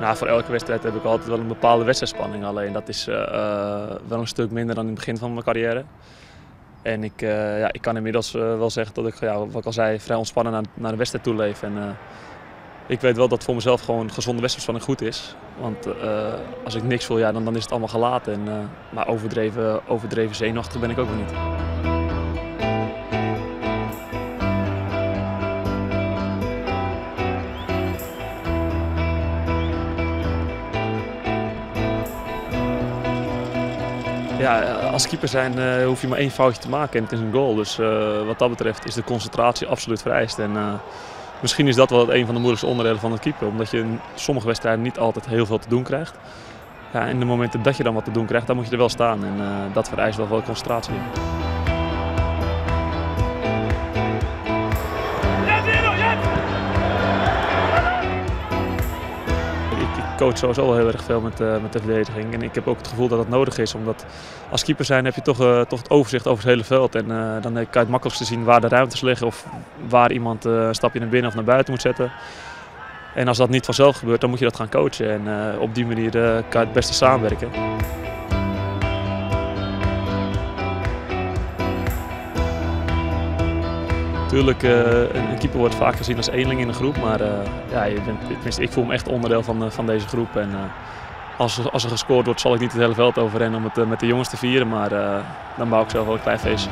Nou, voor elke wedstrijd heb ik altijd wel een bepaalde wedstrijdspanning. Alleen dat is wel een stuk minder dan in het begin van mijn carrière. En ik kan inmiddels wel zeggen dat ik, wat ik al zei, vrij ontspannen naar de wedstrijd toe leef. En ik weet wel dat voor mezelf gewoon gezonde wedstrijdspanning goed is. Want als ik niks voel, dan is het allemaal gelaten. Maar overdreven zenuwachtig ben ik ook weer niet. Ja, als keeper zijn hoef je maar één foutje te maken en het is een goal. Dus wat dat betreft is de concentratie absoluut vereist. En misschien is dat wel een van de moeilijkste onderdelen van het keeper. Omdat je in sommige wedstrijden niet altijd heel veel te doen krijgt. Ja, en de momenten dat je dan wat te doen krijgt, dan moet je er wel staan. En dat vereist wel veel concentratie. Ik coach sowieso wel heel erg veel met de verdediging. En ik heb ook het gevoel dat het nodig is. Omdat als keeper zijn heb je toch het overzicht over het hele veld. En dan kan je het makkelijkste zien waar de ruimtes liggen. Of waar iemand een stapje naar binnen of naar buiten moet zetten. En als dat niet vanzelf gebeurt, dan moet je dat gaan coachen. En op die manier kan je het beste samenwerken. Natuurlijk, een keeper wordt vaak gezien als eenling in een groep, maar ik voel me echt onderdeel van deze groep. En als er gescoord wordt, zal ik niet het hele veld overrennen om het met de jongens te vieren, maar dan bouw ik zelf wel een klein feestje.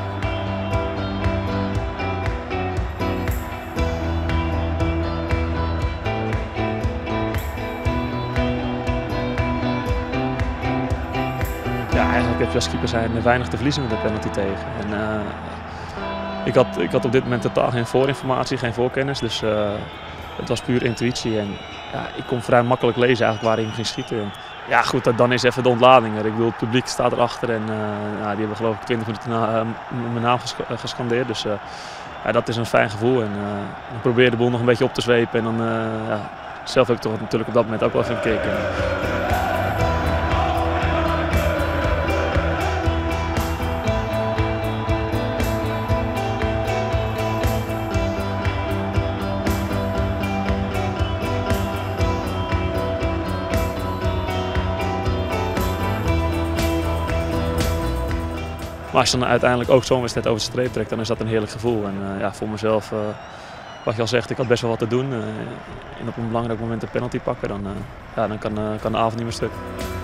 Ja, eigenlijk heb je als keeper zijn weinig te verliezen met de penalty tegen. En, ik had op dit moment totaal geen voorinformatie, geen voorkennis, dus het was puur intuïtie. En ik kon vrij makkelijk lezen eigenlijk waar hij hem ging schieten. En, ja goed, dan is even de ontlading er. Ik bedoel, het publiek staat erachter en die hebben geloof ik 20 minuten mijn naam gescandeerd. Dus dat is een fijn gevoel. En dan probeer je de boel nog een beetje op te zwepen. En dan, zelf heb ik toch natuurlijk op dat moment ook wel even gekeken. Maar als je dan uiteindelijk ook zo'n wedstrijd over de streep trekt, dan is dat een heerlijk gevoel. En voor mezelf, wat je al zegt, ik had best wel wat te doen. En op een belangrijk moment een penalty pakken, dan kan de avond niet meer stuk.